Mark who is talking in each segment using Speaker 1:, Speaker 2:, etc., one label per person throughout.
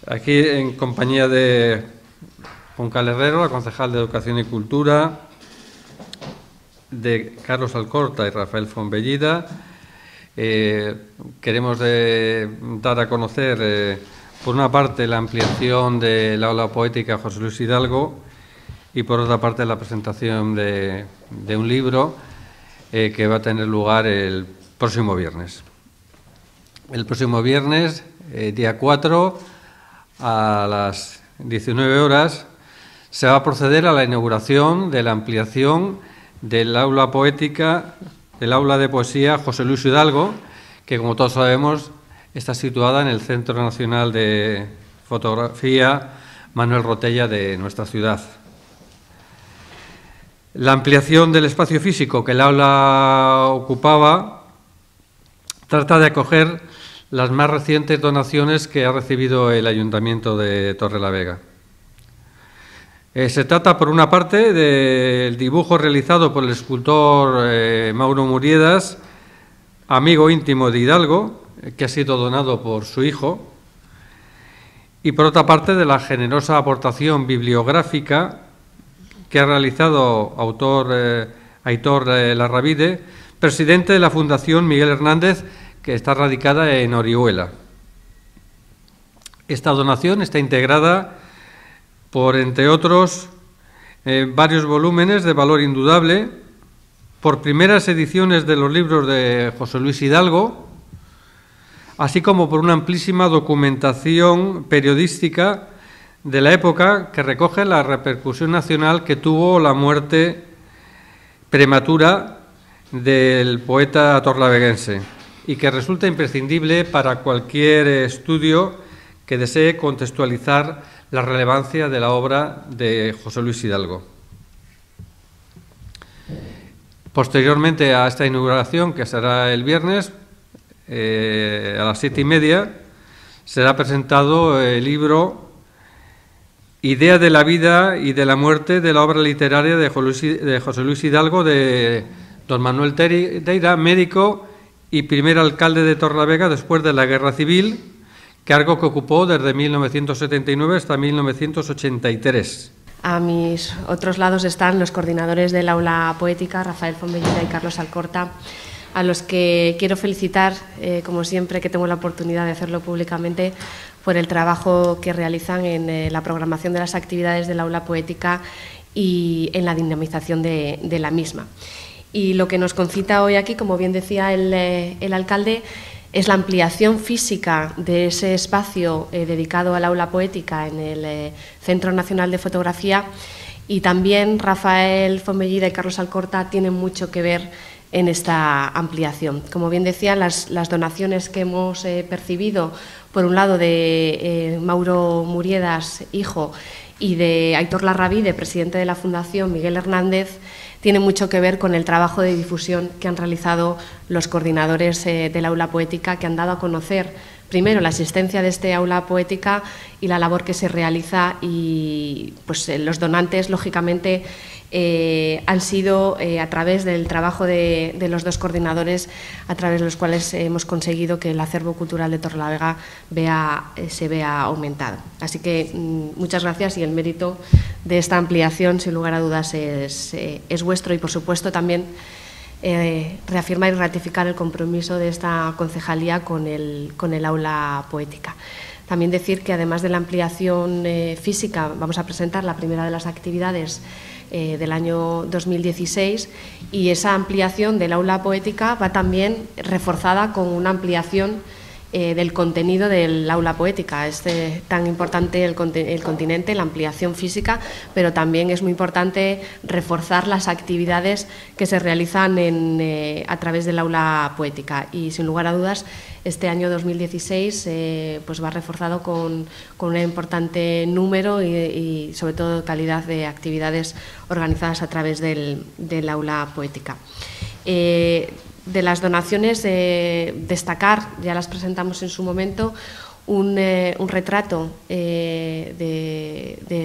Speaker 1: Aquí en compañía de Juncal Herrero, concejal de Educación y Cultura, de Carlos Alcorta y Rafael Fontbellida. Queremos dar a conocer, por una parte, la ampliación del aula poética José Luis Hidalgo y, por otra parte, la presentación de un libro que va a tener lugar el próximo viernes. El próximo viernes, día 4, a las 19 horas, se va a proceder a la inauguración de la ampliación del aula poética, del aula de poesía José Luis Hidalgo, que, como todos sabemos, está situada en el Centro Nacional de Fotografía Manuel Rotella de nuestra ciudad. La ampliación del espacio físico que el aula ocupaba trata de acoger las más recientes donaciones que ha recibido el Ayuntamiento de Torrelavega. Se trata, por una parte, del dibujo realizado por el escultor Mauro Muriedas, amigo íntimo de Hidalgo, que ha sido donado por su hijo, y, por otra parte, de la generosa aportación bibliográfica que ha realizado Aitor Larravide, presidente de la Fundación Miguel Hernández, que está radicada en Orihuela. Esta donación está integrada por, entre otros, varios volúmenes de valor indudable, por primeras ediciones de los libros de José Luis Hidalgo, así como por una amplísima documentación periodística de la época que recoge la repercusión nacional que tuvo la muerte prematura del poeta torlaveguense y que resulta imprescindible para cualquier estudio que desee contextualizar la relevancia de la obra de José Luis Hidalgo. Posteriormente a esta inauguración, que será el viernes, a las 7:30, será presentado el libro Idea de la vida y de la muerte de la obra literaria de José Luis Hidalgo, de don Manuel Teira, médico y primer alcalde de Torrelavega después de la Guerra Civil, cargo que ocupó desde 1979 hasta 1983.
Speaker 2: A mis otros lados están los coordinadores del aula poética, Rafael Fontbellida y Carlos Alcorta, a los que quiero felicitar, como siempre que tengo la oportunidad de hacerlo públicamente, por el trabajo que realizan en la programación de las actividades del aula poética y en la dinamización de la misma. Y lo que nos concita hoy aquí, como bien decía el alcalde, es la ampliación física de ese espacio dedicado al aula poética en el Centro Nacional de Fotografía, y también Rafael Fontbellida y Carlos Alcorta tienen mucho que ver en esta ampliación. Como bien decía, las donaciones que hemos percibido, por un lado de Mauro Muriedas, hijo, y de Aitor Larravide, presidente de la Fundación Miguel Hernández, tiene mucho que ver con el trabajo de difusión que han realizado los coordinadores del aula poética, que han dado a conocer primero la existencia de este aula poética y la labor que se realiza, y pues los donantes, lógicamente, han sido a través del trabajo de los dos coordinadores, a través de los cuales hemos conseguido que el acervo cultural de Torrelavega se vea aumentado. Así que muchas gracias, y el mérito de esta ampliación, sin lugar a dudas, es vuestro, y por supuesto también reafirmar y ratificar el compromiso de esta concejalía con el aula poética. También decir que, además de la ampliación física, vamos a presentar la primera de las actividades del año 2016, y esa ampliación del aula poética va también reforzada con una ampliación del contenido del aula poética. Es tan importante el continente, la ampliación física, pero también es muy importante reforzar las actividades que se realizan a través del aula poética, y sin lugar a dudas este año 2016 pues va reforzado con un importante número y sobre todo calidad de actividades organizadas a través del aula poética. De las donaciones, destacar, ya las presentamos en su momento, un retrato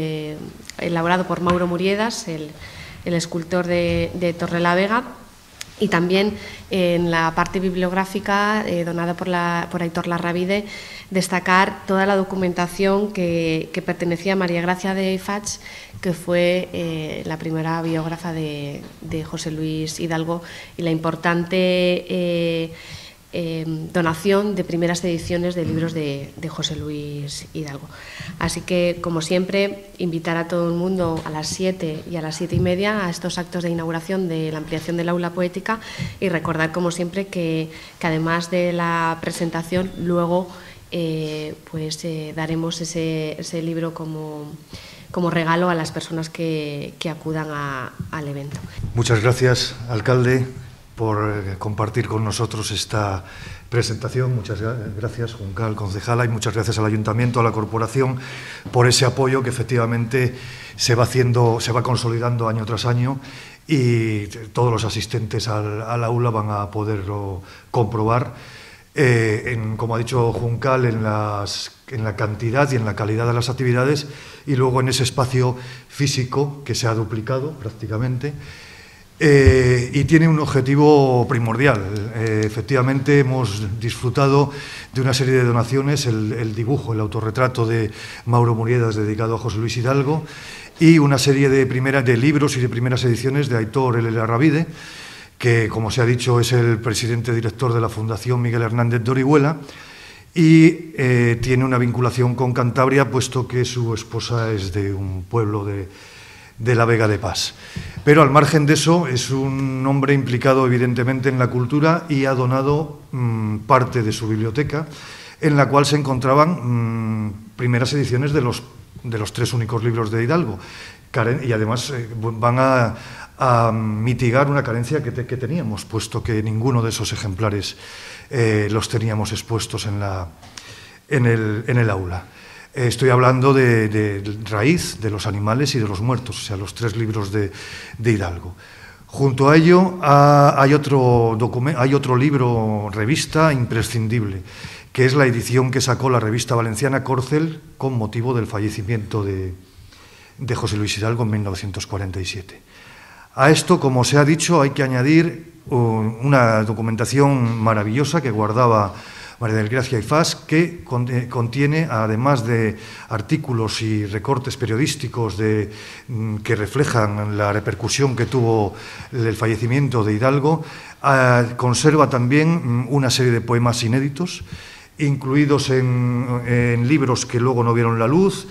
Speaker 2: elaborado por Mauro Muriedas, el escultor de Torrelavega, Y también en la parte bibliográfica, donada por Aitor Larravide, destacar toda la documentación que pertenecía a María Gracia de Fach, que fue la primera biógrafa de José Luis Hidalgo, y la importante donación de primeras ediciones de libros de José Luis Hidalgo. Así que, como siempre, invitar a todo el mundo a las 7 y a las 7:30 a estos actos de inauguración de la ampliación del aula poética, y recordar, como siempre, que además de la presentación, luego daremos ese libro como regalo a las personas que acudan al evento.
Speaker 3: Muchas gracias, alcalde, por compartir con nosotros esta presentación. Muchas gracias, Juncal, concejala, y muchas gracias al Ayuntamiento, a la Corporación, por ese apoyo que efectivamente se va consolidando año tras año, y todos los asistentes al aula van a poderlo comprobar, como ha dicho Juncal, en la cantidad y en la calidad de las actividades, y luego en ese espacio físico que se ha duplicado prácticamente. Y tiene un objetivo primordial. Efectivamente, hemos disfrutado de una serie de donaciones, el dibujo, el autorretrato de Mauro Muriedas dedicado a José Luis Hidalgo, y una serie de libros y de primeras ediciones de Aitor Larravide, que, como se ha dicho, es el presidente director de la Fundación Miguel Hernández de Orihuela, y tiene una vinculación con Cantabria, puesto que su esposa es de un pueblo de la Vega de Pas. Pero al margen de eso, es un hombre implicado evidentemente en la cultura, y ha donado parte de su biblioteca, en la cual se encontraban primeras ediciones de los 3 únicos libros de Hidalgo, y además van a mitigar una carencia que teníamos, puesto que ninguno de esos ejemplares los teníamos expuestos en el aula. Estoy hablando de Raíz, de los animales y de los muertos, o sea, los 3 libros de Hidalgo. Junto a ello hay otro libro, revista imprescindible, que es la edición que sacó la revista valenciana Córcel con motivo del fallecimiento de José Luis Hidalgo en 1947. A esto, como se ha dicho, hay que añadir una documentación maravillosa que guardaba María del Gracia y Fas, que contiene, además de artículos y recortes periodísticos que reflejan la repercusión que tuvo el fallecimiento de Hidalgo, conserva también una serie de poemas inéditos, incluidos en libros que luego no vieron la luz,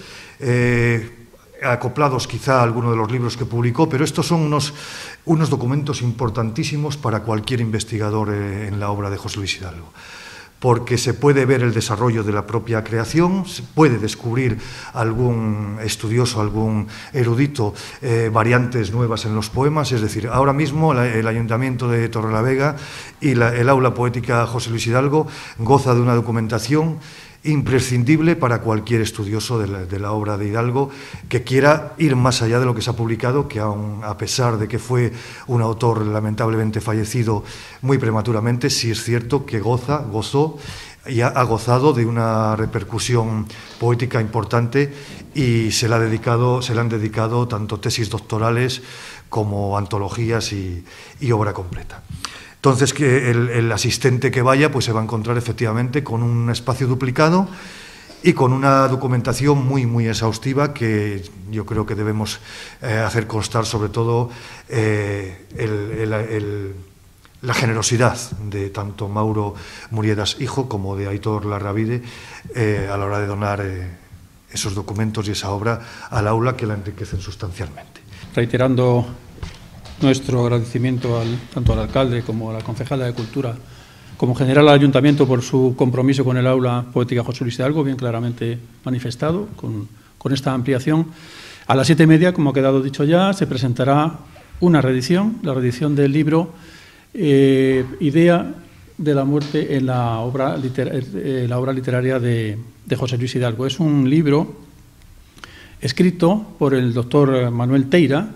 Speaker 3: acoplados quizá a alguno de los libros que publicó, pero estos son unos documentos importantísimos para cualquier investigador en la obra de José Luis Hidalgo, porque se puede ver el desarrollo de la propia creación, se puede descubrir algún estudioso, algún erudito, variantes nuevas en los poemas. Es decir, ahora mismo el Ayuntamiento de Torrelavega y el Aula Poética José Luis Hidalgo goza de una documentación imprescindible para cualquier estudioso de la obra de Hidalgo que quiera ir más allá de lo que se ha publicado, que aun a pesar de que fue un autor lamentablemente fallecido muy prematuramente, sí es cierto que gozó y ha gozado de una repercusión poética importante, y se le han dedicado tanto tesis doctorales como antologías y obra completa. Entonces, que el asistente que vaya pues se va a encontrar efectivamente con un espacio duplicado y con una documentación muy, muy exhaustiva, que yo creo que debemos hacer constar sobre todo la generosidad de tanto Mauro Muriedas hijo como de Aitor Larravide a la hora de donar esos documentos y esa obra al aula, que la enriquecen sustancialmente.
Speaker 4: Reiterando nuestro agradecimiento tanto al alcalde como a la concejala de Cultura, como general al Ayuntamiento, por su compromiso con el aula poética José Luis Hidalgo, bien claramente manifestado con esta ampliación. A las 7:30, como ha quedado dicho ya, se presentará una reedición, la reedición del libro Idea de la muerte en la obra literaria de José Luis Hidalgo. Es un libro escrito por el doctor Manuel Teira,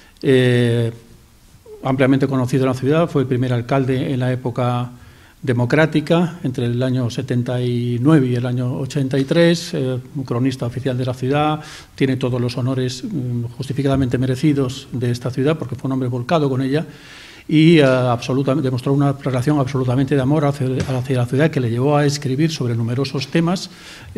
Speaker 4: ampliamente conocido en la ciudad. Fue el primer alcalde en la época democrática, entre el año 79 y el año 83, un cronista oficial de la ciudad, tiene todos los honores justificadamente merecidos de esta ciudad, porque fue un hombre volcado con ella, y demostró una relación absolutamente de amor hacia la ciudad que le llevó a escribir sobre numerosos temas,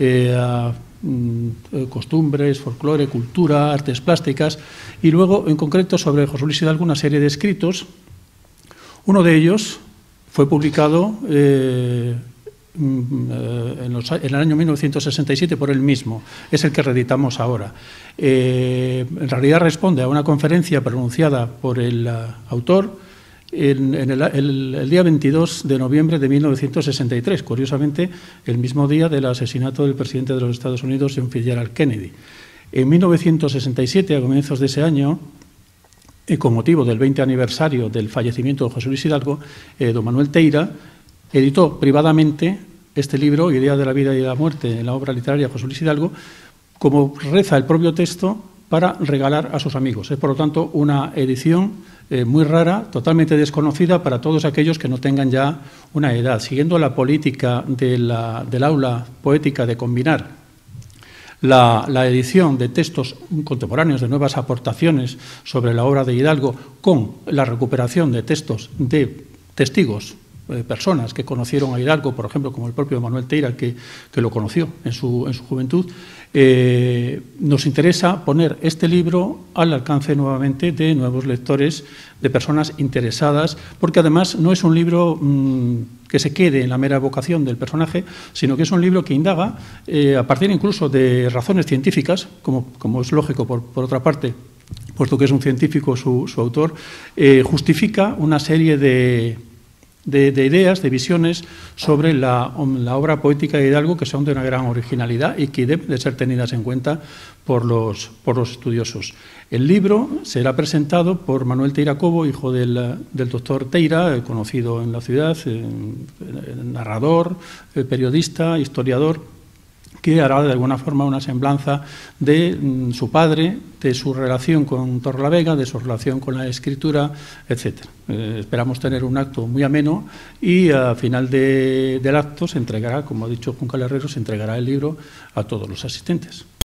Speaker 4: costumbres, folclore, cultura, artes plásticas, y luego, en concreto, sobre José Luis Hidalgo, una serie de escritos. Uno de ellos fue publicado en el año 1967 por él mismo, es el que reeditamos ahora. En realidad responde a una conferencia pronunciada por el autor el día 22 de noviembre de 1963, curiosamente el mismo día del asesinato del presidente de los Estados Unidos, John Fitzgerald Kennedy. En 1967, a comienzos de ese año, con motivo del 20 aniversario del fallecimiento de José Luis Hidalgo, don Manuel Teira editó privadamente este libro, Idea de la vida y la muerte, en la obra literaria José Luis Hidalgo, como reza el propio texto, para regalar a sus amigos. Es, por lo tanto, una edición muy rara, totalmente desconocida para todos aquellos que no tengan ya una edad. Siguiendo la política del aula poética de combinar la edición de textos contemporáneos, de nuevas aportaciones sobre la obra de Hidalgo, con la recuperación de textos de testigos, personas que conocieron a Hidalgo, por ejemplo, como el propio Manuel Teira, que lo conoció en su juventud, nos interesa poner este libro al alcance nuevamente de nuevos lectores, de personas interesadas, porque además no es un libro que se quede en la mera evocación del personaje, sino que es un libro que indaga, a partir incluso de razones científicas, como es lógico por otra parte, puesto que es un científico su autor, justifica una serie de ideas, de visiones sobre la obra poética de Hidalgo, que son de una gran originalidad y que deben de ser tenidas en cuenta por los estudiosos. El libro será presentado por Manuel Teira Cobo, hijo del doctor Teira, conocido en la ciudad, narrador, periodista, historiador, que hará de alguna forma una semblanza de su padre, de su relación con Torrelavega, de su relación con la escritura, etc. Esperamos tener un acto muy ameno y al final del acto se entregará, como ha dicho Juncal Herrero, se entregará el libro a todos los asistentes.